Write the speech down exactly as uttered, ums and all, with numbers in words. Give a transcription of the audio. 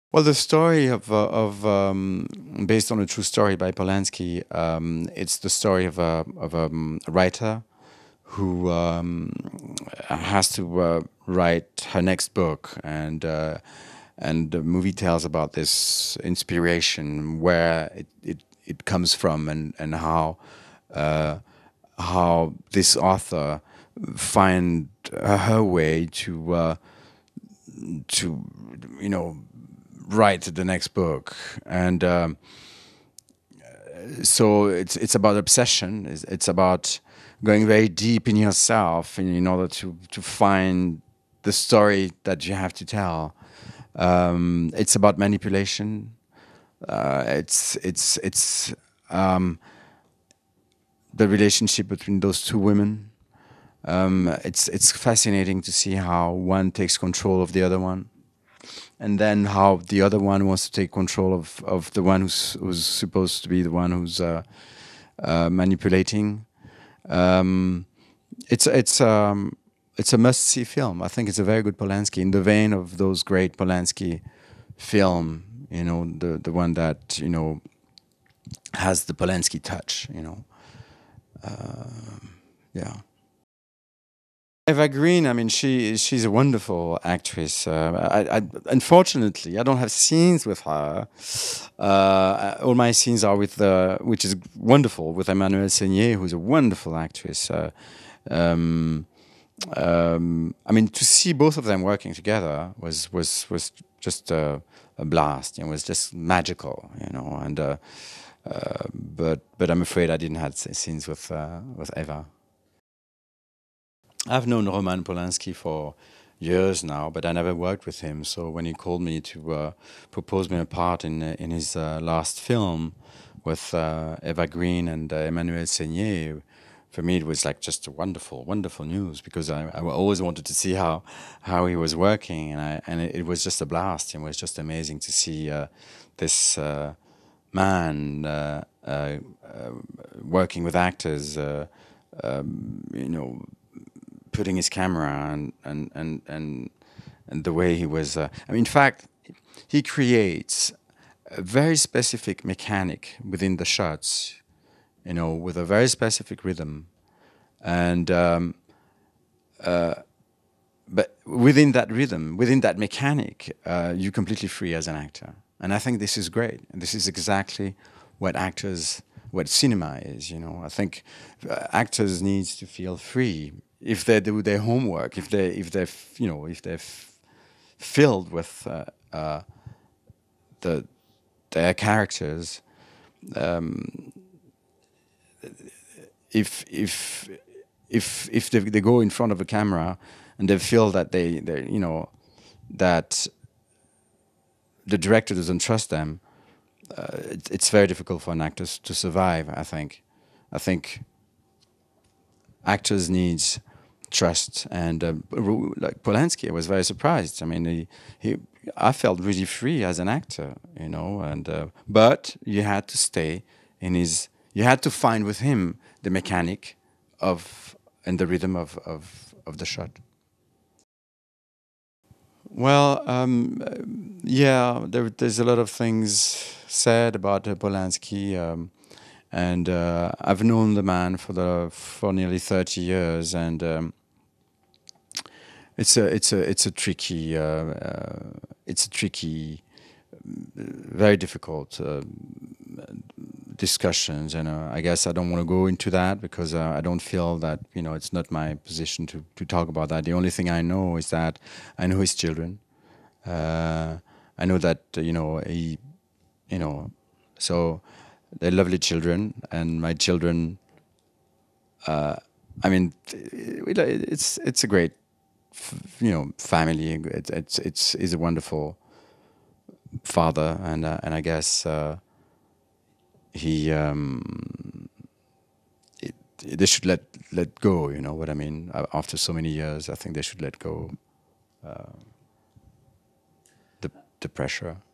Well, the story of uh, of um, based on a true story by Polanski. Um, it's the story of a of um, a writer who um, has to uh, write her next book, and uh, and the movie tells about this inspiration, where it it, it comes from, and and how uh, how this author find her way to uh, to you know write the next book. And um, so it's it's about obsession. It's, it's about going very deep in yourself in, in order to to find the story that you have to tell. Um, it's about manipulation. Uh, it's it's it's um, the relationship between those two women. Um, it's it's fascinating to see how one takes control of the other one, and then how the other one wants to take control of, of the one who's who's supposed to be the one who's uh, uh, manipulating. Um, it's it's um, it's a must-see film. I think it's a very good Polanski, in the vein of those great Polanski film. You know, the the one that you know has the Polanski touch. You know, uh, yeah. Eva Green, I mean, she she's a wonderful actress. Uh, I, I, unfortunately, I don't have scenes with her. Uh, all my scenes are with, uh, which is wonderful, with Emmanuelle Seigner, who's a wonderful actress. Uh, um, um, I mean, to see both of them working together was was was just a, a blast. It was just magical, you know. And uh, uh, but but I'm afraid I didn't have scenes with uh, with Eva. I've known Roman Polanski for years now, but I never worked with him. So when he called me to uh, propose me a part in uh, in his uh, last film with uh, Eva Green and uh, Emmanuelle Seigner, for me it was like just a wonderful, wonderful news, because I, I always wanted to see how how he was working, and I and it, it was just a blast. It was just amazing to see uh, this uh, man uh, uh, uh, working with actors. Uh, um, you know, putting his camera and and and and, and the way he was. Uh, I mean, in fact, he creates a very specific mechanic within the shots. You know, with a very specific rhythm, and um, but within that rhythm, within that mechanic, uh, you're completely free as an actor. And I think this is great. And this is exactly what actors, what cinema is. You know, I think uh, actors need to feel free if they do their homework. If they, if they, you know, if they're f- filled with uh, uh, the their characters. Um, if if if if they, they go in front of a camera and they feel that they they you know that the director doesn't trust them, uh, it, it's very difficult for an actor to survive. I think, I think actors needs trust, and uh, like Polanski, I was very surprised. I mean, he, he I felt really free as an actor, you know, and uh, but you had to stay in his. You had to find with him the mechanic of and the rhythm of of, of the shot. Well, um, uh, yeah, there, there's a lot of things said about uh, Polanski, um, and uh, I've known the man for the for nearly thirty years, and um, it's a it's a it's a tricky uh, uh, it's a tricky, very difficult uh, discussions, and uh, I guess I don't want to go into that because uh, I don't feel that you know it's not my position to to talk about that. The only thing I know is that I know his children. Uh, I know that uh, you know he, you know, so they're lovely children, and my children. Uh, I mean, it's it's a great, you know, family. It's it's it's is a wonderful father, and uh, and I guess uh, he um, it, they should let let go. You know what I mean? Uh, After so many years, I think they should let go the the pressure.